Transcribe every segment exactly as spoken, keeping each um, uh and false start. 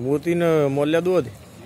मोती ने मोल्या दूध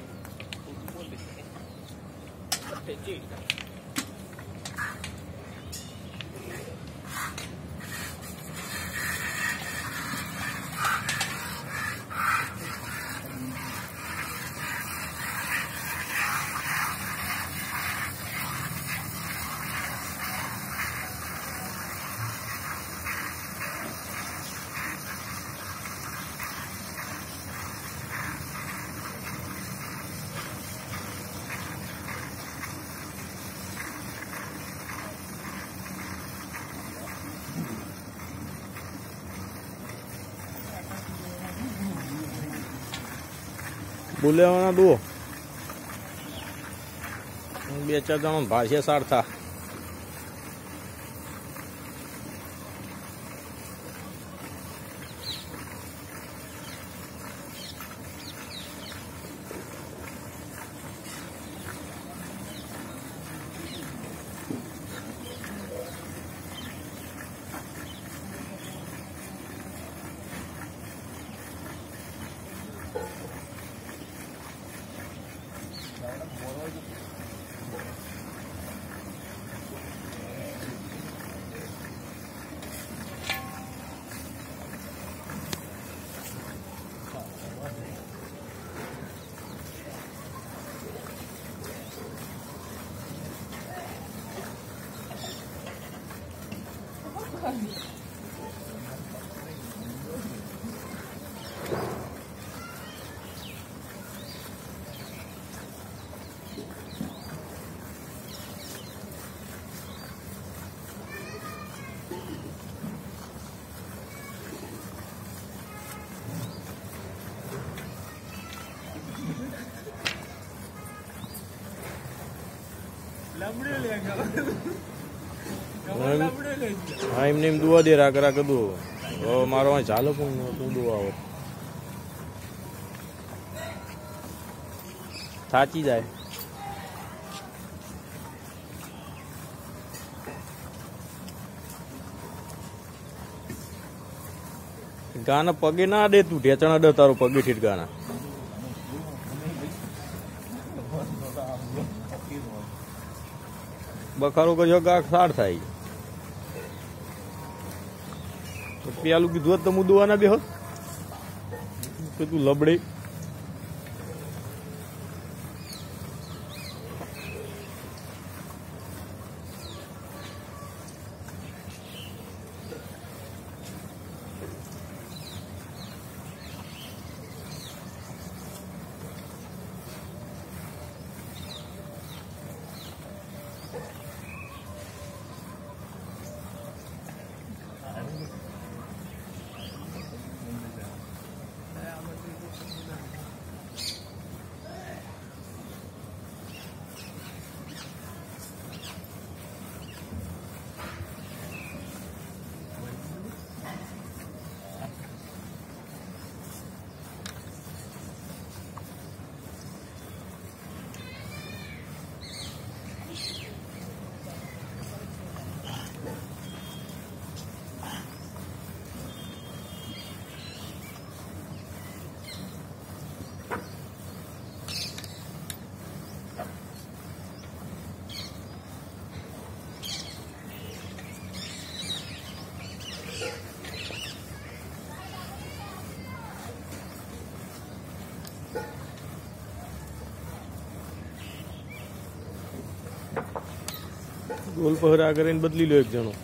बोलिया दो बे चार जण भाषा सारथा हाँ एमने दुआ दे रहा करा कदू तो मारो वहाँ चालो तू दुआ हो थाची जाए गाना पगे ना दे तू ढेचना दे तारो पगे ठीट गाना बखारो कर गा साठ थाई पेलू कीधु तो मुद्दो ना बेहो कि तू लबड़े गोल पहरा करे बदली लो एक जनो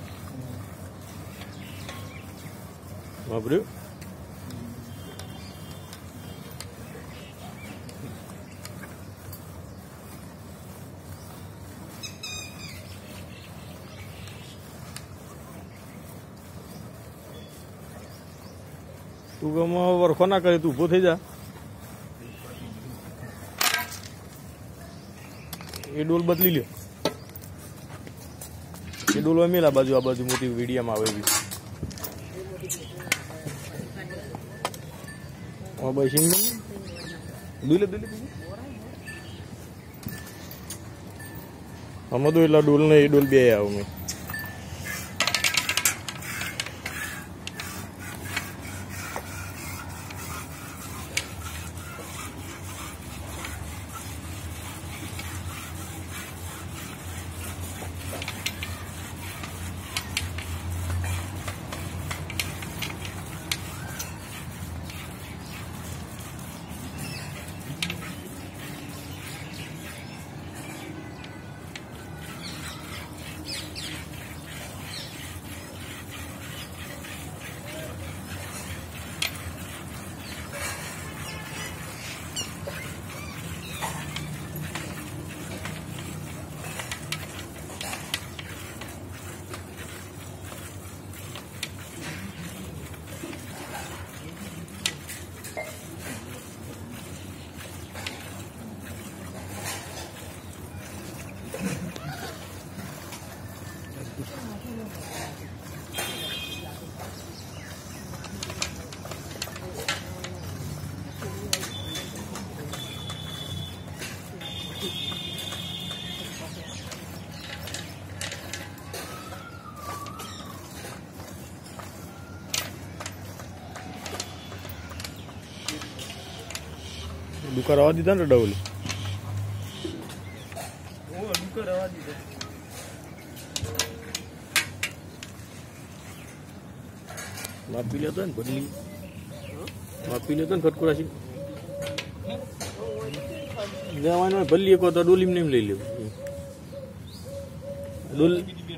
बापरे तू गम वरखो ना करे तू उभो थई जा ए डोल बदली लो ये डोल मेला बाजू आ बाजू मोटी वीडियो में आवे भी और बसिंग दुले दुले हम तो इला डोल ने डोल बे आव में ડુકા રવા દીધા ને ડબલ ડુકા રવા દીધા માપી લેતો ને બદલી માપી લેતો ને ખટકોરાશી જવાનું ભલી એક તો ડોલીમ નહીં લઈ લેવું ડોલ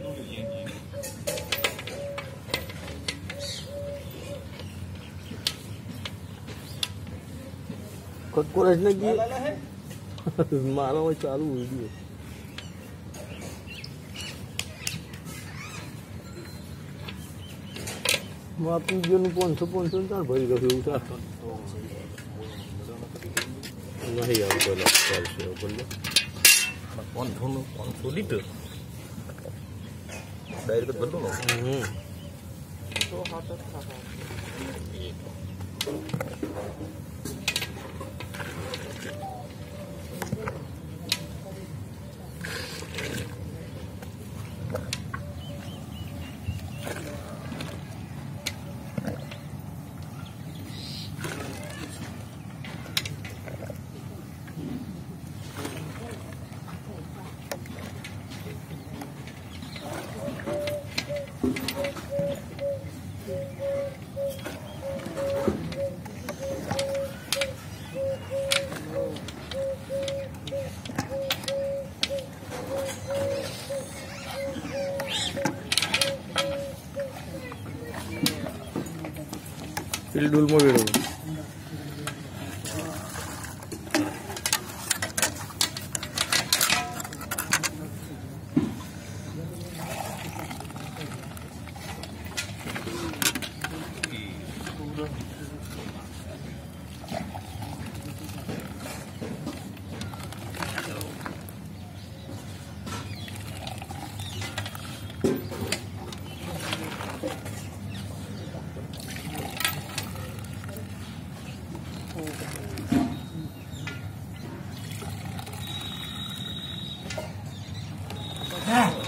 ખટકોરાશ ને ગઈ મારા ચાલુ વિડીયો માપી ગયો પાંચસો પાંચસો ચાર ભરી ગયું એવું ચાર નહીં આવતો ચાલશે બોલો પાંચસો નું પાંચસો લીટર ડાયરેક્ટ બદલો ને હમ તો હાથ ફિલ્ડુલમાં વેળવું Yeah.